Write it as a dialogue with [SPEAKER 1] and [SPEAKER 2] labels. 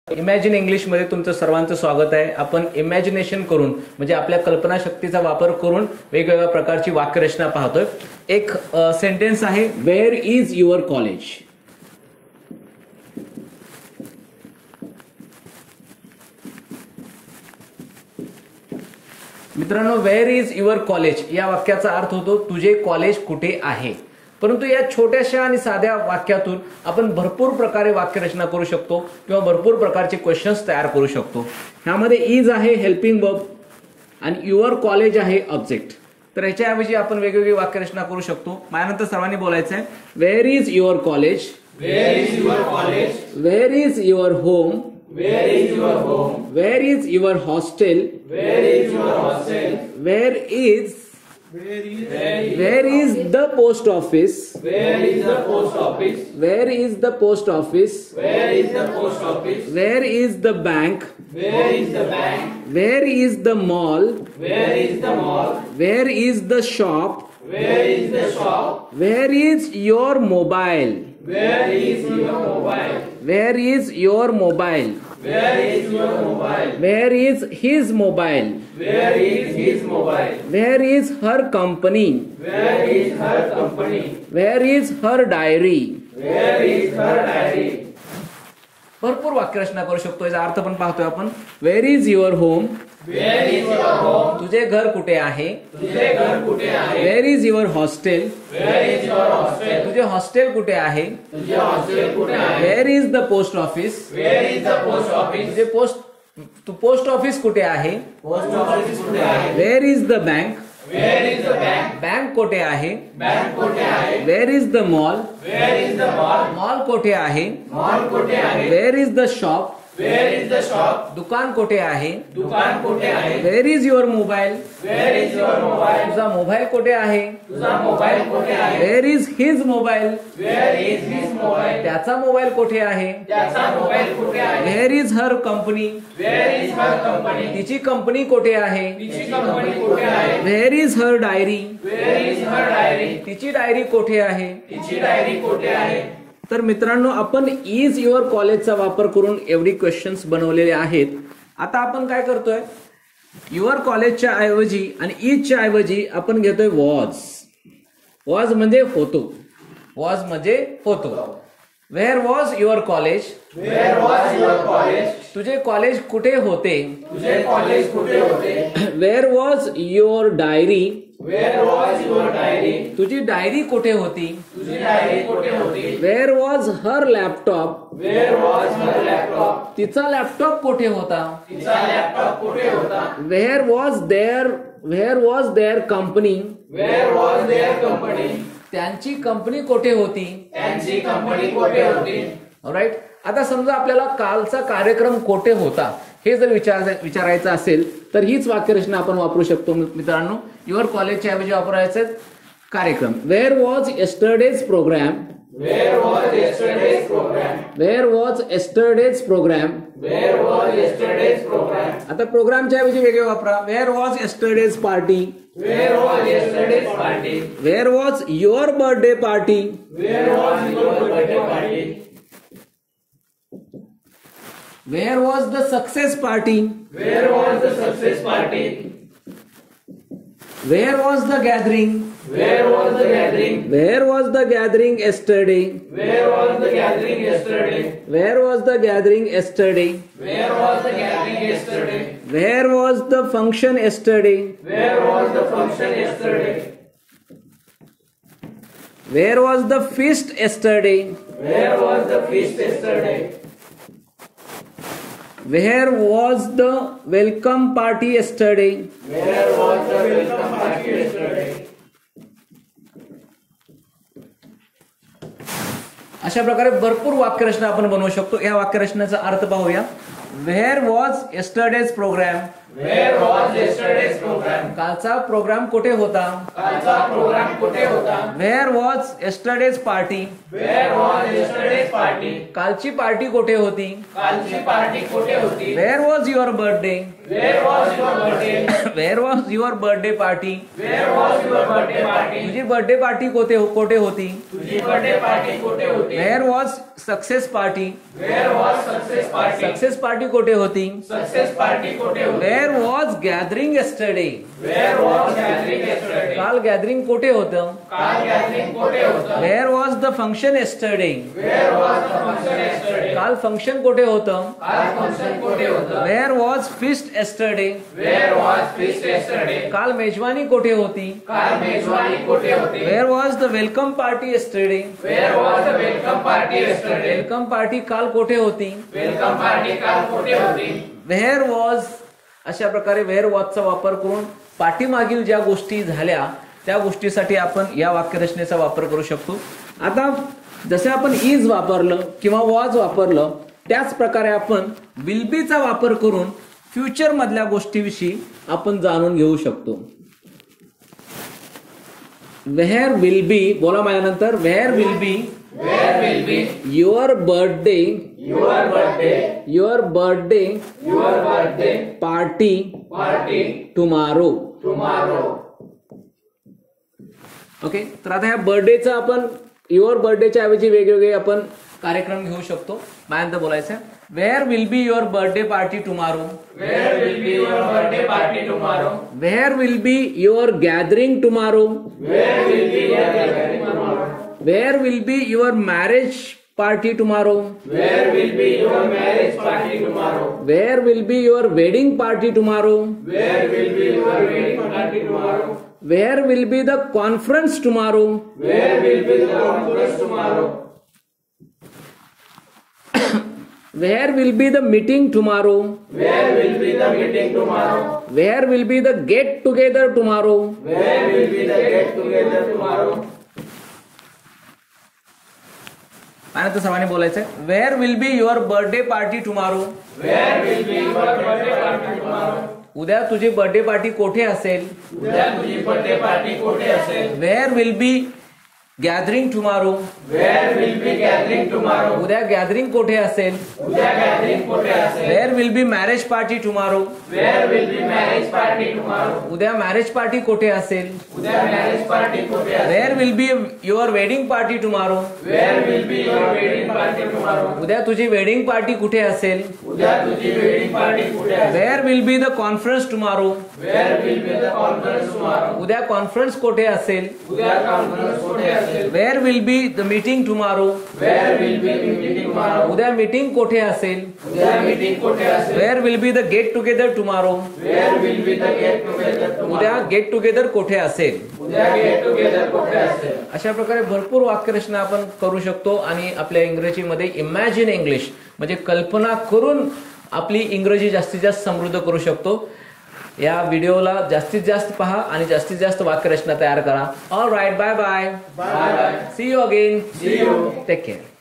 [SPEAKER 1] Imagine English मध्ये तुमचं सर्वांचं स्वागत आहे. आपण इमॅजिनेशन करून म्हणजे आपल्या कल्पनाशक्तीचा वापर करून वेगवेगळ्या प्रकारची वाक्यरचना पाहतोय. एक सेंटेन्स आहे, वेअर इज युअर कॉलेज. मित्रांनो, वेअर इज युअर कॉलेज या वाक्याचा अर्थ होतो तुझे कॉलेज कुठे आहे. परंतु या छोट्याशा आणि साध्या वाक्यातून आपण भरपूर प्रकारे वाक्यरचना करू शकतो किंवा भरपूर प्रकारचे क्वेश्चन्स तयार करू शकतो. ह्यामध्ये इज आहे हेल्पिंग वर्ब आणि युअर कॉलेज आहे ऑब्जेक्ट. तर ह्याच्याऐवजी आपण वेगवेगळी वाक्यरचना करू शकतो. माझ्यानंतर सर्वांनी बोलायचं आहे, where is your college,
[SPEAKER 2] where is your college,
[SPEAKER 1] where is your home,
[SPEAKER 2] where is your home,
[SPEAKER 1] where is your hostel,
[SPEAKER 2] where is your hostel,
[SPEAKER 1] where is the post office,
[SPEAKER 2] where is the post office,
[SPEAKER 1] where is the post office,
[SPEAKER 2] where is the post office,
[SPEAKER 1] where is the bank,
[SPEAKER 2] where is the bank,
[SPEAKER 1] where is the mall,
[SPEAKER 2] where is the mall,
[SPEAKER 1] where is the shop,
[SPEAKER 2] where is the shop,
[SPEAKER 1] where is your mobile,
[SPEAKER 2] where is your mobile,
[SPEAKER 1] where is your mobile,
[SPEAKER 2] where is your mobile,
[SPEAKER 1] where is his mobile,
[SPEAKER 2] where is his mobile,
[SPEAKER 1] where is her company,
[SPEAKER 2] where is her company,
[SPEAKER 1] where is her diary.
[SPEAKER 2] Where is her diary.
[SPEAKER 1] भरपूर वाक्यरचना करू शकतो. याचा अर्थ पण पाहतोय आपण. Where is your home,
[SPEAKER 2] where is your home,
[SPEAKER 1] तुझे घर कुठे आहे.
[SPEAKER 2] तुझे घर कुठे आहे.
[SPEAKER 1] Where is your hostel,
[SPEAKER 2] where is your hostel,
[SPEAKER 1] तुझे हॉस्टेल कुठे आहे.
[SPEAKER 2] तुझे हॉस्टेल कुठे आहे.
[SPEAKER 1] Where is the post office,
[SPEAKER 2] where is the post office,
[SPEAKER 1] तुझे पोस्ट ऑफिस कुठे आहे.
[SPEAKER 2] पोस्ट ऑफिस कुठे आहे.
[SPEAKER 1] Where is the bank,
[SPEAKER 2] where is the bank,
[SPEAKER 1] bank कुठे आहे.
[SPEAKER 2] बँक कुठे आहे.
[SPEAKER 1] Where is the mall,
[SPEAKER 2] where is the mall,
[SPEAKER 1] mall कुठे आहे.
[SPEAKER 2] मॉल कुठे आहे.
[SPEAKER 1] Where is the shop,
[SPEAKER 2] where is the shop,
[SPEAKER 1] दुकान कुठे आहे.
[SPEAKER 2] दुकान कुठे आहे.
[SPEAKER 1] Where is your mobile,
[SPEAKER 2] where is your mobile,
[SPEAKER 1] तुझा मोबाईल कुठे आहे.
[SPEAKER 2] तुझा मोबाईल कुठे आहे.
[SPEAKER 1] Where is his mobile,
[SPEAKER 2] where is his mobile,
[SPEAKER 1] त्याचा मोबाईल कुठे आहे.
[SPEAKER 2] त्याचा मोबाईल कुठे आहे.
[SPEAKER 1] Where is her company,
[SPEAKER 2] where is her company,
[SPEAKER 1] तिची कंपनी कुठे आहे.
[SPEAKER 2] तिची कंपनी कुठे आहे.
[SPEAKER 1] Where is her diary,
[SPEAKER 2] where is her diary,
[SPEAKER 1] तिची डायरी कुठे आहे.
[SPEAKER 2] तिची डायरी कुठे आहे.
[SPEAKER 1] तर मित्रांनो, आपण इज युअर कॉलेजचा वापर करून एवढी क्वेश्चन्स बनवलेले आहेत. आता आपण काय करतोय, युअर कॉलेजच्या ऐवजी आणि इजच्या ऐवजी आपण घेतोय वॉज. वॉज म्हणजे होतो. वॉज म्हणजे होतो. Where was your college,
[SPEAKER 2] where was your college,
[SPEAKER 1] तुझे कॉलेज कुठे होते.
[SPEAKER 2] तुझे कॉलेज कुठे होते.
[SPEAKER 1] Where was your diary,
[SPEAKER 2] where was your diary,
[SPEAKER 1] तुझी डायरी कुठे होती.
[SPEAKER 2] तुझी डायरी कुठे होती.
[SPEAKER 1] Where was her laptop,
[SPEAKER 2] where was her laptop,
[SPEAKER 1] तिचा लॅपटॉप कुठे होता.
[SPEAKER 2] तिचा लॅपटॉप कुठे होता.
[SPEAKER 1] Where was their company,
[SPEAKER 2] where was their company,
[SPEAKER 1] त्यांची कंपनी कुठे होती.
[SPEAKER 2] त्यांची कंपनी कुठे होती.
[SPEAKER 1] राईट. आता समजा आपल्याला कालचा कार्यक्रम कुठे होता हे जर विचारायचं असेल तर हीच वाक्यरचना आपण वापरू शकतो. मित्रांनो, युअर कॉलेजच्या ऐवजी वापरायचं कार्यक्रम. Where was yesterday's program,
[SPEAKER 2] where was yesterday's program,
[SPEAKER 1] where was yesterday's program,
[SPEAKER 2] where was yesterday's program.
[SPEAKER 1] आता प्रोग्रामच्या ऐवजी वेगळे वापरा. Where was yesterday's party,
[SPEAKER 2] where was yesterday's party,
[SPEAKER 1] where was your birthday party,
[SPEAKER 2] where was your birthday party,
[SPEAKER 1] where was the success party,
[SPEAKER 2] where was the success party,
[SPEAKER 1] where was the gathering,
[SPEAKER 2] where was the gathering,
[SPEAKER 1] where was the gathering yesterday,
[SPEAKER 2] where was the gathering yesterday,
[SPEAKER 1] where was the gathering yesterday,
[SPEAKER 2] where was the gathering yesterday,
[SPEAKER 1] where was the function yesterday,
[SPEAKER 2] where was the function yesterday,
[SPEAKER 1] where was the feast yesterday,
[SPEAKER 2] where was the feast yesterday,
[SPEAKER 1] where was the welcome party yesterday,
[SPEAKER 2] where was the welcome party yesterday.
[SPEAKER 1] अशा प्रकारे भरपूर वाक्यरचना आपण बनवू शकतो. या वाक्यरचनेचा अर्थ पाहूया. Where was yesterday's program,
[SPEAKER 2] Where was yesterday's program?
[SPEAKER 1] कालचा प्रोग्राम कुठे होता?
[SPEAKER 2] कालचा प्रोग्राम कुठे होता?
[SPEAKER 1] Where was yesterday's party?
[SPEAKER 2] Where was yesterday's party?
[SPEAKER 1] कालची पार्टी कुठे होती?
[SPEAKER 2] कालची पार्टी कुठे होती?
[SPEAKER 1] Where was your birthday?
[SPEAKER 2] Where was your birthday?
[SPEAKER 1] Where was your birthday party?
[SPEAKER 2] Where was your birthday party?
[SPEAKER 1] तुझी बर्थडे पार्टी कुठे होती?
[SPEAKER 2] तुझी बर्थडे पार्टी कुठे होती?
[SPEAKER 1] Where was success party?
[SPEAKER 2] Where was success party?
[SPEAKER 1] Success party कुठे होती?
[SPEAKER 2] Success party कुठे होती?
[SPEAKER 1] Where was gathering yesterday?
[SPEAKER 2] Where was gathering yesterday?
[SPEAKER 1] काल गॅदरिंग कुठे होतं?
[SPEAKER 2] काल gathering कुठे होतं?
[SPEAKER 1] Where was the function yesterday?
[SPEAKER 2] Where was the function yesterday?
[SPEAKER 1] काल फंक्शन कुठे होतं?
[SPEAKER 2] काल function कुठे होतं?
[SPEAKER 1] Where was feast yesterday?
[SPEAKER 2] Where was feast yesterday?
[SPEAKER 1] काल मेजवानी कुठे होती?
[SPEAKER 2] काल मेजवानी कुठे होती?
[SPEAKER 1] Where was the welcome party yesterday?
[SPEAKER 2] Where was the welcome party yesterday?
[SPEAKER 1] Welcome party काल कुठे होती?
[SPEAKER 2] Welcome party काल कुठे होती?
[SPEAKER 1] Where was, अशा प्रकारे where was चा वापर करून पाठीमागील ज्या गोष्टी झाल्या त्या गोष्टीसाठी आपण या वाक्यरचनेचा वापर करू शकतो. आता जसे आपण इज वापरलं किंवा वॉज वापरलं त्याच प्रकारे आपण विल बी चा वापर करून फ्युचर मधल्या गोष्टीविषयी आपण जाणून घेऊ शकतो. वेअर विल बी, बोला माझ्यानंतर, where will be
[SPEAKER 2] Where will be
[SPEAKER 1] your birthday
[SPEAKER 2] your birthday?
[SPEAKER 1] Your birthday
[SPEAKER 2] Your birthday
[SPEAKER 1] party
[SPEAKER 2] party
[SPEAKER 1] tomorrow.
[SPEAKER 2] tomorrow.
[SPEAKER 1] Okay, तर आता ह्या बर्थडेचा आपण युअर बर्थडेच्या ऐवजी वेगवेगळे आपण कार्यक्रम घेऊ शकतो. माझ्यानंतर बोलायचं, where will be your birthday party tomorrow?
[SPEAKER 2] Where will be your birthday party tomorrow?
[SPEAKER 1] Where will be your gathering tomorrow?
[SPEAKER 2] Where will be your gathering tomorrow?
[SPEAKER 1] Where will be your marriage party tomorrow?
[SPEAKER 2] Where will be your marriage party tomorrow?
[SPEAKER 1] Where will be your wedding party tomorrow?
[SPEAKER 2] Where will be your wedding party tomorrow?
[SPEAKER 1] Where will be the conference tomorrow?
[SPEAKER 2] Where will be the conference tomorrow?
[SPEAKER 1] Where will be the meeting tomorrow?
[SPEAKER 2] Where will be the meeting tomorrow?
[SPEAKER 1] Where will be the get together tomorrow?
[SPEAKER 2] Where will be the get together tomorrow?
[SPEAKER 1] आणि सर्वांनी बोलायचंय, where will be your birthday party tomorrow?
[SPEAKER 2] Where will be your birthday party tomorrow?
[SPEAKER 1] उद्या तुझी birthday party कोठे असेल?
[SPEAKER 2] उद्या तुझी birthday party कुठे असेल?
[SPEAKER 1] Where will be gathering tomorrow?
[SPEAKER 2] Where will be gathering tomorrow?
[SPEAKER 1] उद्या गॅदरिंग कोठे असेल?
[SPEAKER 2] उद्या gathering कुठे असेल?
[SPEAKER 1] Where will be marriage party tomorrow?
[SPEAKER 2] Where will be marriage party tomorrow?
[SPEAKER 1] उद्या मॅरेज पार्टी कोठे असेल?
[SPEAKER 2] उद्या marriage party कुठे असेल?
[SPEAKER 1] Where will be your wedding party tomorrow?
[SPEAKER 2] Where will be your wedding party tomorrow?
[SPEAKER 1] उद्या तुझी वेडिंग पार्टी कुठे असेल?
[SPEAKER 2] उद्या तुझी wedding party कुठे असेल?
[SPEAKER 1] Where will be the conference tomorrow?
[SPEAKER 2] Where will be the conference tomorrow?
[SPEAKER 1] उद्या कॉन्फरन्स कोठे असेल?
[SPEAKER 2] उद्या conference कुठे असेल?
[SPEAKER 1] Where will be the meeting tomorrow?
[SPEAKER 2] Where will be meeting tomorrow?
[SPEAKER 1] उद्या मीटिंग कोठे असेल?
[SPEAKER 2] उद्या meeting कुठे असेल?
[SPEAKER 1] Where will be the get together tomorrow?
[SPEAKER 2] Where will be the get together tomorrow?
[SPEAKER 1] उद्या गेट टुगेदर कोठे असेल?
[SPEAKER 2] उद्या get together कुठे असेल?
[SPEAKER 1] अशा प्रकारे भरपूर वाक्यरचना आपण करू शकतो आणि आपल्या इंग्रजीमध्ये इमॅजिन इंग्लिश म्हणजे कल्पना करून आपली इंग्रजी जास्तीत जास्त समृद्ध करू शकतो. या व्हिडिओला जास्तीत जास्त पहा आणि जास्तीत जास्त वाक्यरचना तयार करा. All right, bye bye.
[SPEAKER 2] Bye bye.
[SPEAKER 1] See you again.
[SPEAKER 2] See you.
[SPEAKER 1] Take care.